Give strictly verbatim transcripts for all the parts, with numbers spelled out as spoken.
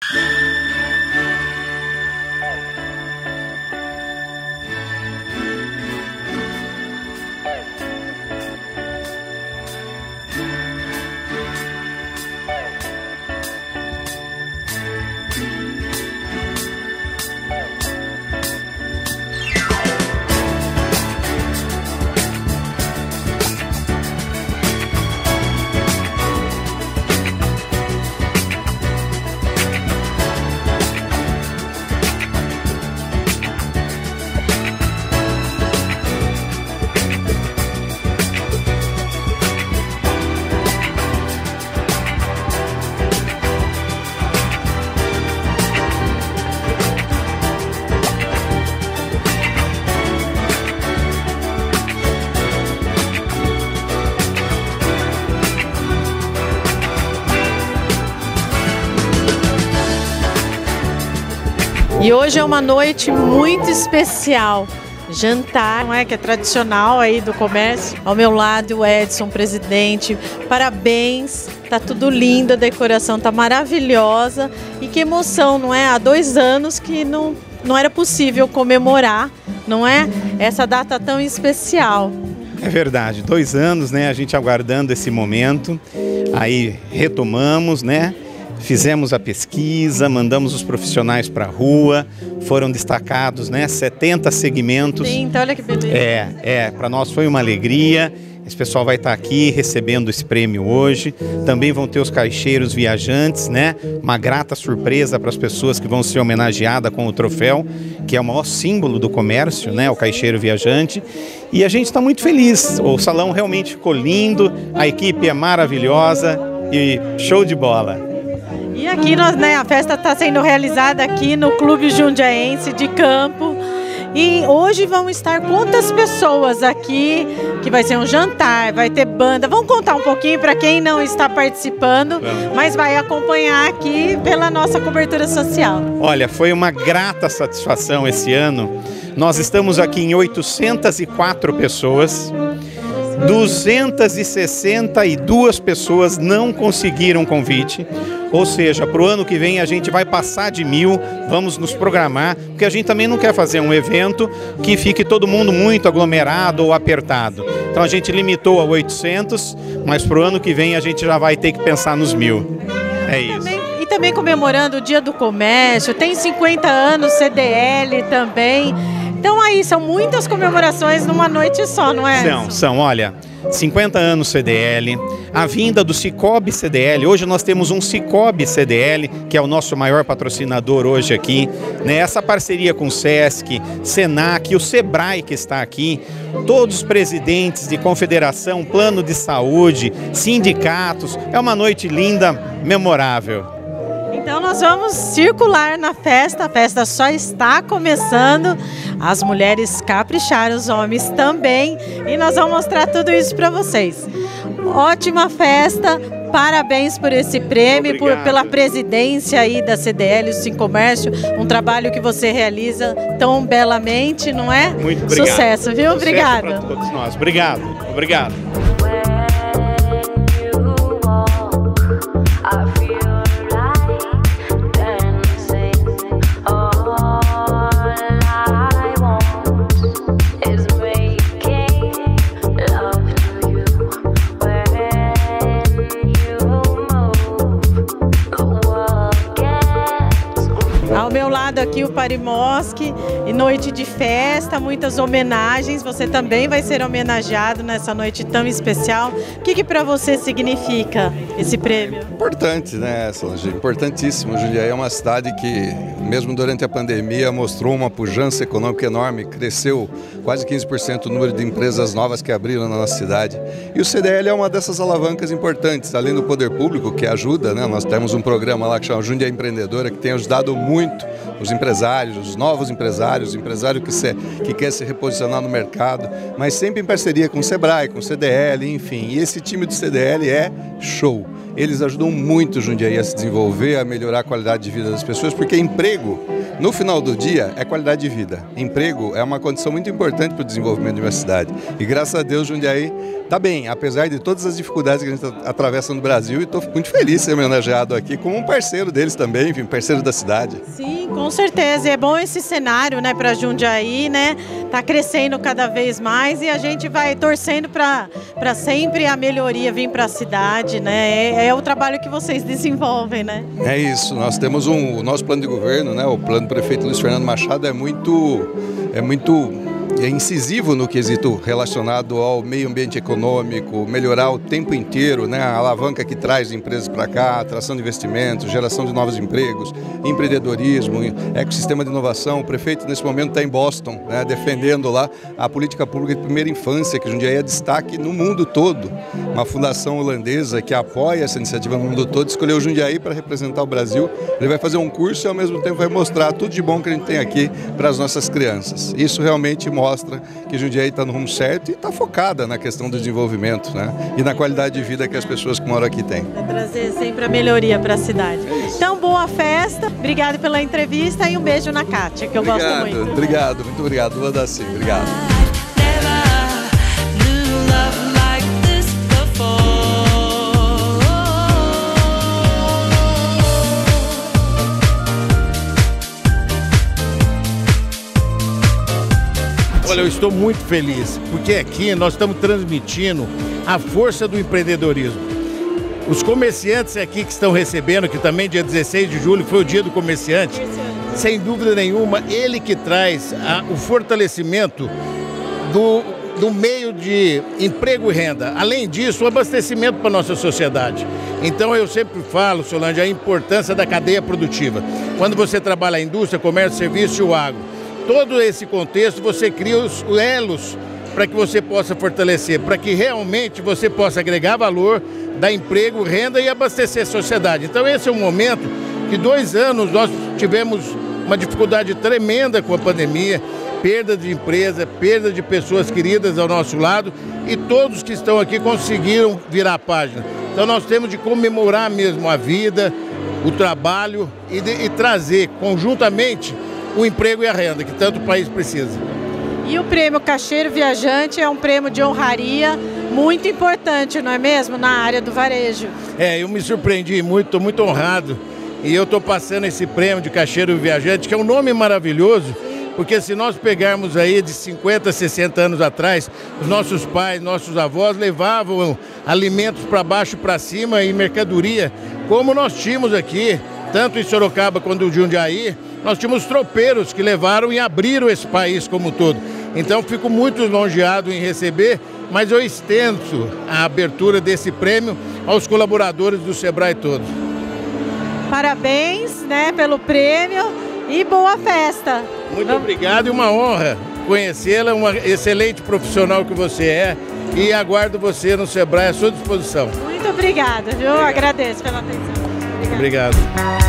E hoje é uma noite muito especial, jantar, não é, que é tradicional aí do comércio. Ao meu lado o Edson, presidente, parabéns, tá tudo lindo, a decoração tá maravilhosa e que emoção, não é? Há dois anos que não, não era possível comemorar, não é? Essa data tão especial. É verdade, dois anos, né, a gente aguardando esse momento, aí retomamos, né? Fizemos a pesquisa, mandamos os profissionais para a rua, foram destacados, né, setenta segmentos. Sim, então olha que beleza. É, é, para nós foi uma alegria. Esse pessoal vai estar aqui recebendo esse prêmio hoje. Também vão ter os caixeiros viajantes, né? Uma grata surpresa para as pessoas que vão ser homenageadas com o troféu, que é o maior símbolo do comércio, né? O caixeiro viajante. E a gente está muito feliz. O salão realmente ficou lindo, a equipe é maravilhosa e show de bola. E aqui nós, né, a festa está sendo realizada aqui no Clube Jundiaense de Campo. E hoje vão estar quantas pessoas aqui, que vai ser um jantar, vai ter banda. Vamos contar um pouquinho para quem não está participando, mas vai acompanhar aqui pela nossa cobertura social. Olha, foi uma grata satisfação esse ano. Nós estamos aqui em oitocentas e quatro pessoas. duzentas e sessenta e duas pessoas não conseguiram convite, ou seja, para o ano que vem a gente vai passar de mil, vamos nos programar, porque a gente também não quer fazer um evento que fique todo mundo muito aglomerado ou apertado. Então a gente limitou a oitocentos, mas para o ano que vem a gente já vai ter que pensar nos mil. É isso. E também comemorando o Dia do Comércio, tem cinquenta anos C D L também. Então aí, são muitas comemorações numa noite só, não é? São, são, olha, cinquenta anos C D L, a vinda do Cicobi C D L, hoje nós temos um Cicobi C D L, que é o nosso maior patrocinador hoje aqui, né? Essa parceria com o Sesc, Senac, o Sebrae que está aqui, todos os presidentes de confederação, plano de saúde, sindicatos, é uma noite linda, memorável. Então nós vamos circular na festa, a festa só está começando, as mulheres capricharam, os homens também, e nós vamos mostrar tudo isso para vocês. Ótima festa, parabéns por esse prêmio, por, pela presidência aí da C D L, o Sincomércio, um trabalho que você realiza tão belamente, não é? Muito obrigado. Sucesso, viu? Sucesso Obrigada. para todos nós. Obrigado, obrigado. Ao meu lado aqui o Parimosque, e noite de festa, muitas homenagens. Você também vai ser homenageado nessa noite tão especial. O que que para você significa esse prêmio? Importante, né, Solange? Importantíssimo. Jundiaí é uma cidade que, mesmo durante a pandemia, mostrou uma pujança econômica enorme. Cresceu quase quinze por cento o número de empresas novas que abriram na nossa cidade. E o C D L é uma dessas alavancas importantes, além do poder público, que ajuda, né? Nós temos um programa lá que chama Jundiaí Empreendedora, que tem ajudado muito os empresários, os novos empresários, o empresário que, se, que quer se reposicionar no mercado, mas sempre em parceria com o Sebrae, com o C D L, enfim. E esse time do C D L é show. Eles ajudam muito o Jundiaí a se desenvolver, a melhorar a qualidade de vida das pessoas, porque emprego, no final do dia, é qualidade de vida. Emprego é uma condição muito importante para o desenvolvimento de uma cidade. E graças a Deus, Jundiaí está bem, apesar de todas as dificuldades que a gente atravessa no Brasil, e estou muito feliz de ser homenageado aqui como um parceiro deles também, enfim, parceiro da cidade. Sim, com certeza. E é bom esse cenário, né, para Jundiaí, né? Tá crescendo cada vez mais e a gente vai torcendo para para sempre a melhoria vir para a cidade, né? É, é o trabalho que vocês desenvolvem, né? É isso. Nós temos um, o nosso plano de governo, né? O plano do prefeito Luiz Fernando Machado é muito, é muito é incisivo no quesito relacionado ao meio ambiente econômico, melhorar o tempo inteiro, né, a alavanca que traz empresas para cá, atração de investimentos, geração de novos empregos, empreendedorismo, ecossistema de inovação. O prefeito nesse momento está em Boston, né, defendendo lá a política pública de primeira infância, que Jundiaí é destaque no mundo todo. Uma fundação holandesa que apoia essa iniciativa no mundo todo escolheu o Jundiaí para representar o Brasil. Ele vai fazer um curso e ao mesmo tempo vai mostrar tudo de bom que a gente tem aqui para as nossas crianças. Isso realmente mostra mostra que Jundiaí está no rumo certo e está focada na questão do desenvolvimento, né? E na qualidade de vida que as pessoas que moram aqui têm. Vai trazer sempre a melhoria para a cidade. Então, boa festa, obrigado pela entrevista e um beijo na Kátia, que eu obrigado, gosto muito. Obrigado, muito obrigado, Luda Daci, obrigado. Olha, eu estou muito feliz, porque aqui nós estamos transmitindo a força do empreendedorismo. Os comerciantes aqui que estão recebendo, que também dia dezesseis de julho foi o dia do comerciante, sem dúvida nenhuma, ele que traz a, o fortalecimento do, do meio de emprego e renda. Além disso, o abastecimento para a nossa sociedade. Então eu sempre falo, Solange, a importância da cadeia produtiva. Quando você trabalha a indústria, comércio, serviço e o agro, todo esse contexto você cria os elos para que você possa fortalecer, para que realmente você possa agregar valor, dar emprego, renda e abastecer a sociedade. Então esse é um momento que dois anos nós tivemos uma dificuldade tremenda com a pandemia, perda de empresa, perda de pessoas queridas ao nosso lado e todos que estão aqui conseguiram virar a página. Então nós temos de comemorar mesmo a vida, o trabalho e, de, e trazer conjuntamente o emprego e a renda que tanto o país precisa. E o prêmio Caixeiro Viajante é um prêmio de honraria muito importante, não é mesmo, na área do varejo? É, eu me surpreendi muito, estou muito honrado e eu estou passando esse prêmio de Caixeiro Viajante, que é um nome maravilhoso, porque se nós pegarmos aí de cinquenta, sessenta anos atrás, os nossos pais, nossos avós levavam alimentos para baixo e para cima e mercadoria, como nós tínhamos aqui, tanto em Sorocaba quanto em Jundiaí. Nós tínhamos tropeiros que levaram e abriram esse país como um todo. Então fico muito lisonjeado em receber, mas eu estendo a abertura desse prêmio aos colaboradores do Sebrae todos. Parabéns, né, pelo prêmio e boa festa. Muito Vamos... obrigado e uma honra conhecê-la, uma excelente profissional que você é, e aguardo você no Sebrae à sua disposição. Muito obrigada, viu? Obrigado. Agradeço pela atenção. Obrigado. obrigado.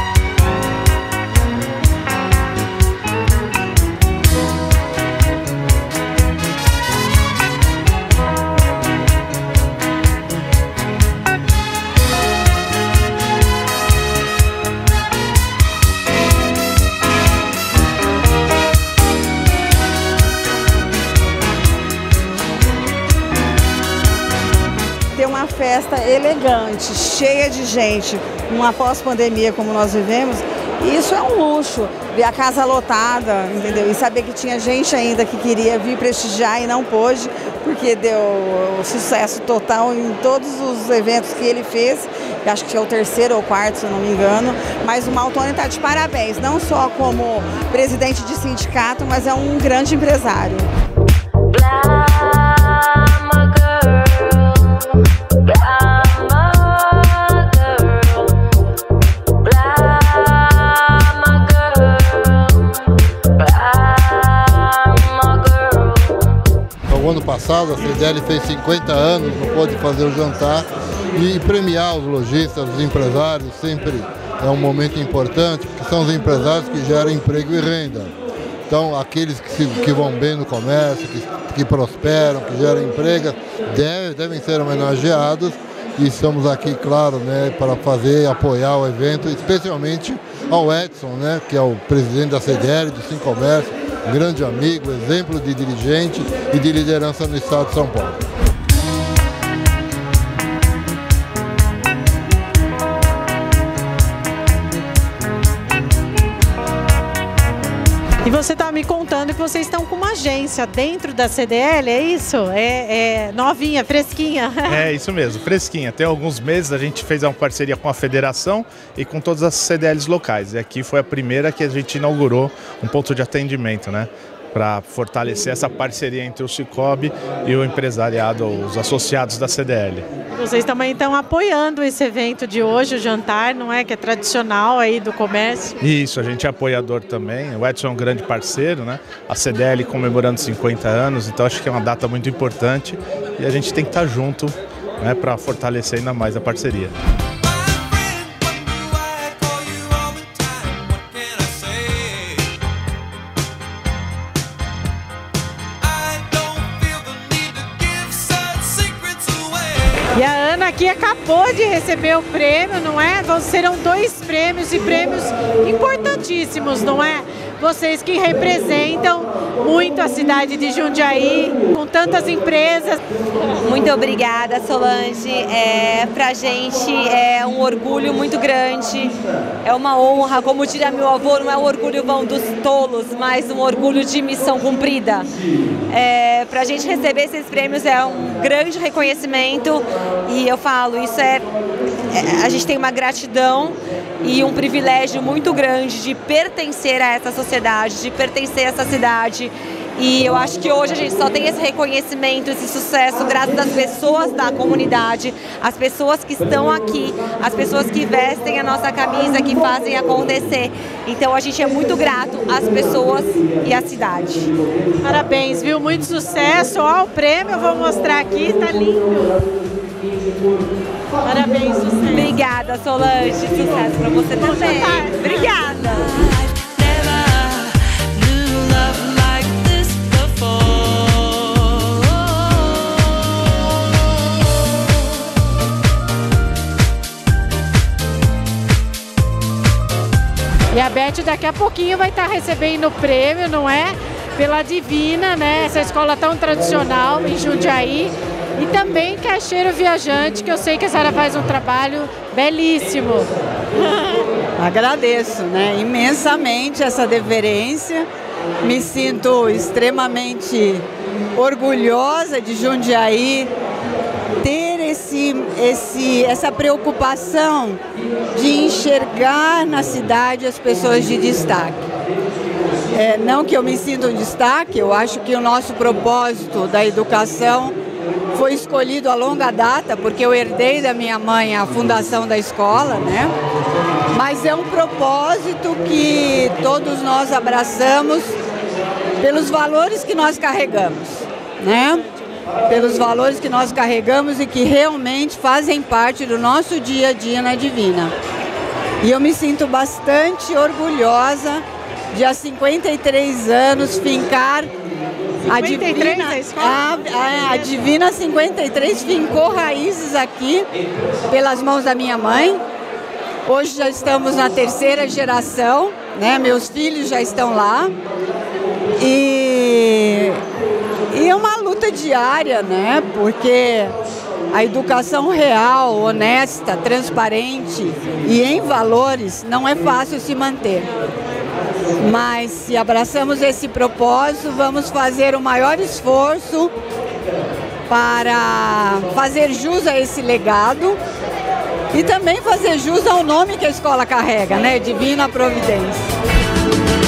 Ter uma festa elegante, cheia de gente, numa pós-pandemia como nós vivemos, isso é um luxo. Ver a casa lotada, entendeu? E saber que tinha gente ainda que queria vir prestigiar e não pôde, porque deu sucesso total em todos os eventos que ele fez. Acho que é o terceiro ou quarto, se eu não me engano. Mas o Maltoni está de parabéns, não só como presidente de sindicato, mas é um grande empresário. O ano passado a C D L fez cinquenta anos, não pôde fazer o jantar e premiar os lojistas, os empresários, sempre é um momento importante, porque são os empresários que geram emprego e renda. Então, aqueles que, se, que vão bem no comércio, que, que prosperam, que geram emprego, deve, devem ser homenageados. E estamos aqui, claro, né, para fazer, apoiar o evento, especialmente ao Edson, né, que é o presidente da C D L, do Sincomércio, grande amigo, exemplo de dirigente e de liderança no estado de São Paulo. E você está me contando que vocês estão com uma agência dentro da C D L, é isso? É, é novinha, fresquinha? É isso mesmo, fresquinha. Tem alguns meses a gente fez uma parceria com a federação e com todas as C D Ls locais. E aqui foi a primeira que a gente inaugurou um ponto de atendimento, né? Para fortalecer essa parceria entre o Cicobi e o empresariado, os associados da C D L. Vocês também estão apoiando esse evento de hoje, o jantar, não é? Que é tradicional aí do comércio. Isso, a gente é apoiador também. O Edson é um grande parceiro, né? A C D L comemorando cinquenta anos, então acho que é uma data muito importante e a gente tem que estar junto, né, para fortalecer ainda mais a parceria. E a Ana aqui acabou de receber o prêmio, não é? Serão dois prêmios e prêmios importantíssimos, não é? Vocês que representam muito a cidade de Jundiaí, com tantas empresas. Muito obrigada, Solange. É, pra gente é um orgulho muito grande, é uma honra. Como diria meu avô, não é um orgulho vão dos tolos, mas um orgulho de missão cumprida. É, pra gente receber esses prêmios é um grande reconhecimento e eu falo, isso é, é a gente tem uma gratidão e um privilégio muito grande de pertencer a essa sociedade, de pertencer a essa cidade. E eu acho que hoje a gente só tem esse reconhecimento, esse sucesso graças às pessoas da comunidade, as pessoas que estão aqui, as pessoas que vestem a nossa camisa, que fazem acontecer. Então a gente é muito grato às pessoas e à cidade. Parabéns, viu? Muito sucesso. Ó, o prêmio eu vou mostrar aqui, tá lindo. Parabéns, sucesso. Obrigada, Solange. Sucesso pra você também. Obrigada. E a Beth daqui a pouquinho vai estar recebendo o prêmio, não é? Pela Divina, né? Essa escola tão tradicional em Jundiaí. E também Caixeiro Viajante, que eu sei que a senhora faz um trabalho belíssimo. Agradeço, né, imensamente essa deferência. Me sinto extremamente orgulhosa de Jundiaí ter esse, esse, essa preocupação de enxergar na cidade as pessoas de destaque. É, não que eu me sinta um destaque, eu acho que o nosso propósito da educação foi escolhido a longa data, porque eu herdei da minha mãe a fundação da escola, né? Mas é um propósito que todos nós abraçamos pelos valores que nós carregamos, né? Pelos valores que nós carregamos e que realmente fazem parte do nosso dia a dia na Divina. E eu me sinto bastante orgulhosa de há cinquenta e três anos fincar a Divina, a, a, a Divina cinquenta e três fincou raízes aqui pelas mãos da minha mãe. Hoje já estamos na terceira geração, né? Meus filhos já estão lá. E, e é uma luta diária, né? Porque a educação real, honesta, transparente e em valores não é fácil se manter. Mas se abraçamos esse propósito, vamos fazer o maior esforço para fazer jus a esse legado e também fazer jus ao nome que a escola carrega, né? Divina Providência.